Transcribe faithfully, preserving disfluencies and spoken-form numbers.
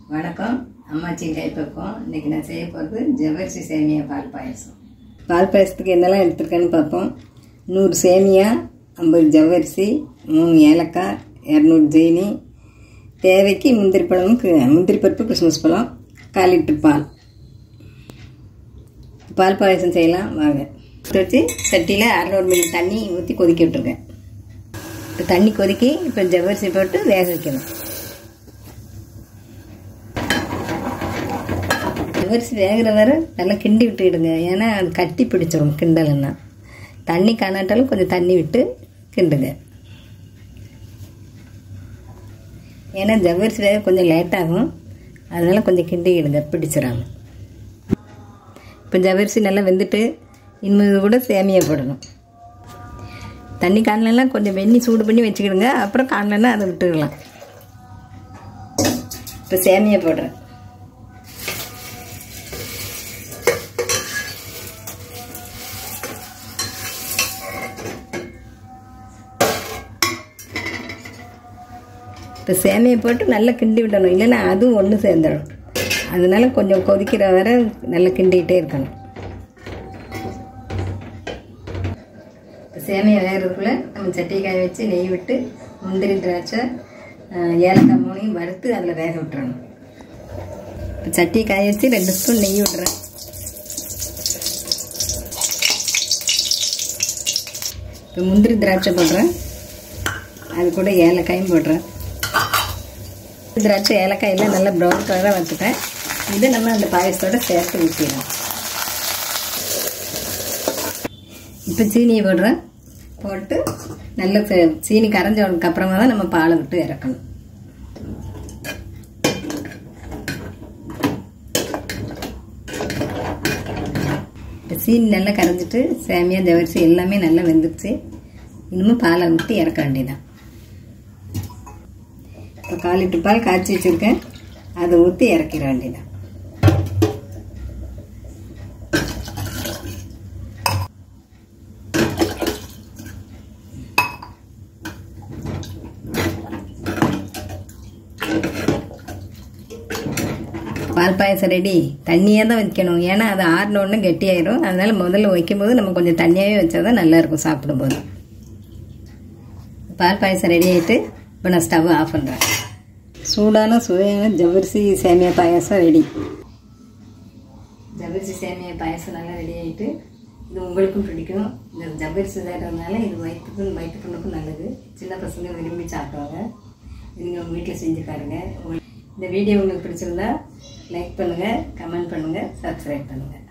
வணக்கம். அம்மாச்சி கைப்பக்கம். இன்றைக்கி நான் செய்ய போகிறது ஜவ்வரிசி சேமியா பால் பாயசம். பால் பாயசத்துக்கு என்னெல்லாம் எடுத்துருக்கேன்னு பார்ப்போம். நூறு சேமியா, ஐம்பது ஜவ்வரிசி, மூணு ஏலக்காய், இரநூறு ஜீனி, தேவைக்கு முந்திரி பழம், முந்திரி பருப்பு, கிறிஸ்மஸ் பழம், கால் லிட்டர் பால். பால் பாயசம் செய்யலாம் வாங்க. வச்சு சட்டியில் அறுநூறு மில்லி தண்ணி ஊற்றி கொதிக்க விட்டுருக்கேன். இப்போ தண்ணி கொதிக்கி இப்போ ஜவ்வரிசி போட்டு வேக வைக்கணும். ஜவ்வரிசி வேகிற வரை நல்லா கிண்டி விட்டுக்கிடுங்க. ஏன்னா அது கட்டி பிடிச்சிடும் கிண்டலைன்னா. தண்ணி காணாட்டாலும் கொஞ்சம் தண்ணி விட்டு கிண்டுங்க. ஏன்னா ஜவ்வரிசி வேக கொஞ்சம் லேட்டாகும், அதனால் கொஞ்சம் கிண்டிக்கிடுங்க, பிடிச்சிடாம. இப்போ ஜவ்வரிசி நல்லா வெந்துட்டு இனிமே கூட சேமியா போடணும். தண்ணி காணலாம் கொஞ்சம் வெந்நி சூடு பண்ணி வச்சுக்கிடுங்க. அப்புறம் காணலன்னா அதை விட்டுக்கலாம். இப்போ சேமியா போடுறேன். இப்போ சேமியை போட்டு நல்லா கிண்டி விடணும், இல்லைன்னா அதுவும் ஒன்று சேர்ந்துடும். அதனால கொஞ்சம் கொதிக்கிற வரை நல்லா கிண்டிகிட்டே இருக்கணும். சேமியை வேகிறதுக்குள்ளே நம்ம சட்டி காய வச்சு நெய் விட்டு முந்திரி, திராட்சை, ஏலக்காய் மூணையும் வறுத்து அதில் வேக விட்டுறணும். இப்போ சட்டி காய வச்சு ரெண்டு ஸ்பூன் நெய் விட்டுறேன். இப்போ முந்திரி, திராட்சை போடுறேன். அது கூட ஏலக்காயும் போடுறேன். திராட்சை, ஏலக்காய் எல்லாம் நல்லா ப்ரௌன் கலராக வச்சுட்டேன். இதை நம்ம அந்த பாயசத்தோடு சேர்த்து ஊற்றிடலாம். இப்போ சீனியை போடுறேன். போட்டு நல்ல சீனி கரைஞ்சதுக்கு அப்புறமா தான் நம்ம பாலை விட்டு இறக்கணும். இப்போ சீனி நல்லா கரைஞ்சிட்டு சேமியா, ஜவ்வரிசி எல்லாமே நல்லா வெந்துடுச்சு. இன்னமும் பாலை விட்டு இறக்க வேண்டியதான். இப்போ கால் லிட்டர் பால் காய்ச்சி வச்சுருக்கேன், அதை ஊற்றி இறக்கிட வேண்டியதான். பால் பாயசம் ரெடி. தண்ணியாக தான் வைக்கணும், ஏன்னா அது ஆறினோடனே கெட்டியாயிரும். அதனால் முதல்ல வைக்கும்போது நம்ம கொஞ்சம் தண்ணியாகவே வச்சா தான் நல்லாயிருக்கும் சாப்பிடும்போது. பால் பாயசம் ரெடி ஆகிட்டு இப்போ நான் ஸ்டவ் ஆஃப் பண்ணுறேன். சூடான சுவையான ஜவ்வரிசி சேமியா பாயசம் ரெடி. ஜவ்வரிசி சேமியா பாயசம் நல்லா ரெடி ஆகிட்டு, இது உங்களுக்கும் பிடிக்கும். இந்த ஜவ்வரிசி வேறதுனால இது வயிற்றுக்கும் வயிற்று புண்ணுக்கும் நல்லது. சின்ன பசங்க விரும்பி சாப்பிடுவாங்க. நீங்கள் உங்கள் வீட்டில் செஞ்சு பாருங்கள். இந்த வீடியோ உங்களுக்கு பிடிச்சிருந்தா லைக் பண்ணுங்கள், கமெண்ட் பண்ணுங்கள், சப்ஸ்கிரைப் பண்ணுங்கள்.